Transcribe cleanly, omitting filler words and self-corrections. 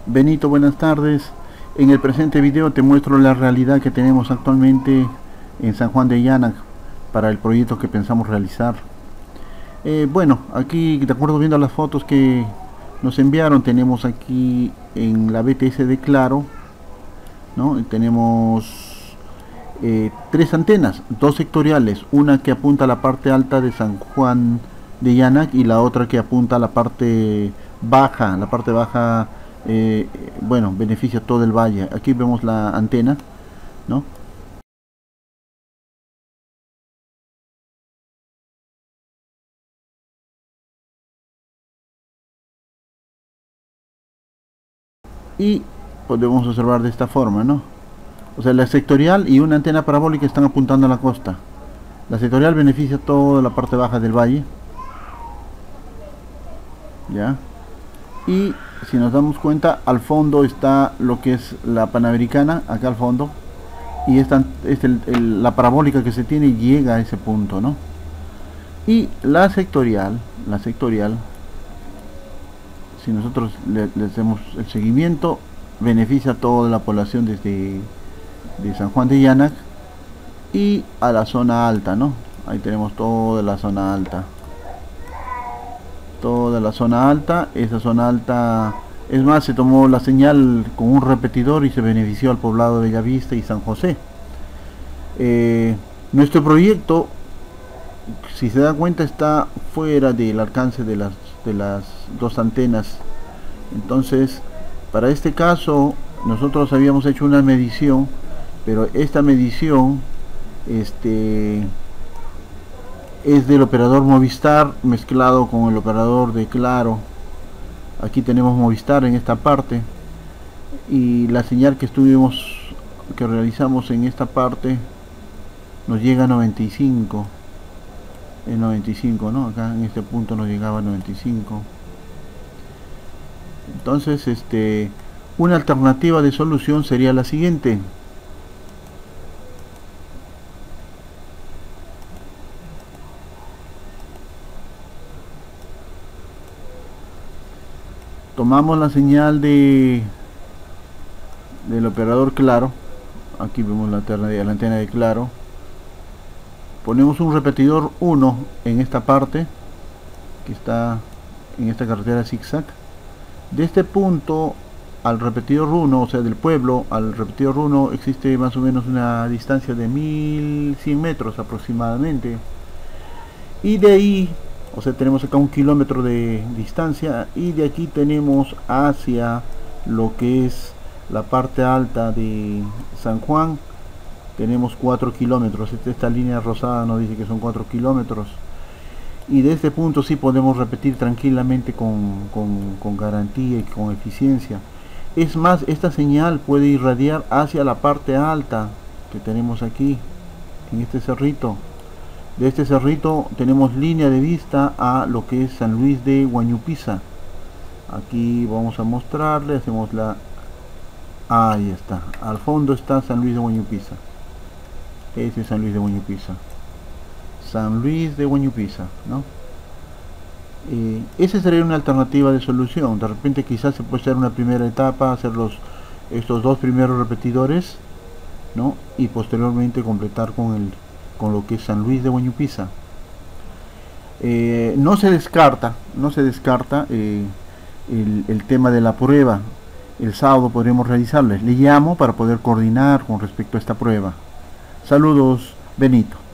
Benito, buenas tardes. En el presente video te muestro la realidad que tenemos actualmente en San Juan de Llanac para el proyecto que pensamos realizar. Bueno, aquí de acuerdo viendo las fotos que nos enviaron, tenemos aquí en la BTS de Claro, ¿no? Tenemos tres antenas, dos sectoriales, una que apunta a la parte alta de San Juan de Llanac y la otra que apunta a la parte baja. La parte baja, bueno, beneficia todo el valle. Aquí vemos la antena, ¿no? Y podemos observar de esta forma, ¿no? O sea, la sectorial y una antena parabólica están apuntando a la costa. La sectorial beneficia toda la parte baja del valle, ¿ya? Y si nos damos cuenta, al fondo está lo que es la Panamericana, acá al fondo, y esta es la parabólica que se tiene llega a ese punto, ¿no? Y la sectorial, si nosotros le hacemos el seguimiento, beneficia a toda la población desde de San Juan de Llanac y a la zona alta, ¿no? Ahí tenemos toda la zona alta. Esa zona alta, es más, se tomó la señal con un repetidor y se benefició al poblado de Bellavista y San José. Nuestro proyecto, si se da cuenta, está fuera del alcance de las dos antenas. Entonces, para este caso, nosotros habíamos hecho una medición, pero esta medición es del operador Movistar mezclado con el operador de Claro. Aquí tenemos Movistar en esta parte, y la señal que realizamos en esta parte nos llega a 95, ¿no? Acá en este punto nos llegaba a 95. Entonces, una alternativa de solución sería la siguiente. Tomamos la señal del operador Claro. Aquí vemos la antena de Claro. Ponemos un repetidor 1 en esta parte que está en esta carretera zigzag. De este punto al repetidor 1, o sea, del pueblo al repetidor 1, existe más o menos una distancia de 1100 metros aproximadamente. Y de ahí, o sea, tenemos acá 1 kilómetro de distancia, y de aquí tenemos hacia lo que es la parte alta de San Juan, tenemos 4 kilómetros. Esta línea rosada nos dice que son 4 kilómetros. Y de este punto sí podemos repetir tranquilamente con garantía y con eficiencia. Es más, esta señal puede irradiar hacia la parte alta que tenemos aquí, en este cerrito. De este cerrito tenemos línea de vista a lo que es San Luis de Huañupisa. Aquí vamos a mostrarle, hacemos ahí está, al fondo está San Luis de Huañupisa. Ese es San Luis de Huañupisa. San Luis de Huañupisa, ¿no? Esa sería una alternativa de solución. De repente quizás se puede hacer una primera etapa, hacer estos dos primeros repetidores, ¿no? Y posteriormente completar con lo que es San Luis de Huañupisa. No se descarta el tema de la prueba. El sábado podremos realizarles. Le llamo para poder coordinar con respecto a esta prueba. Saludos, Benito.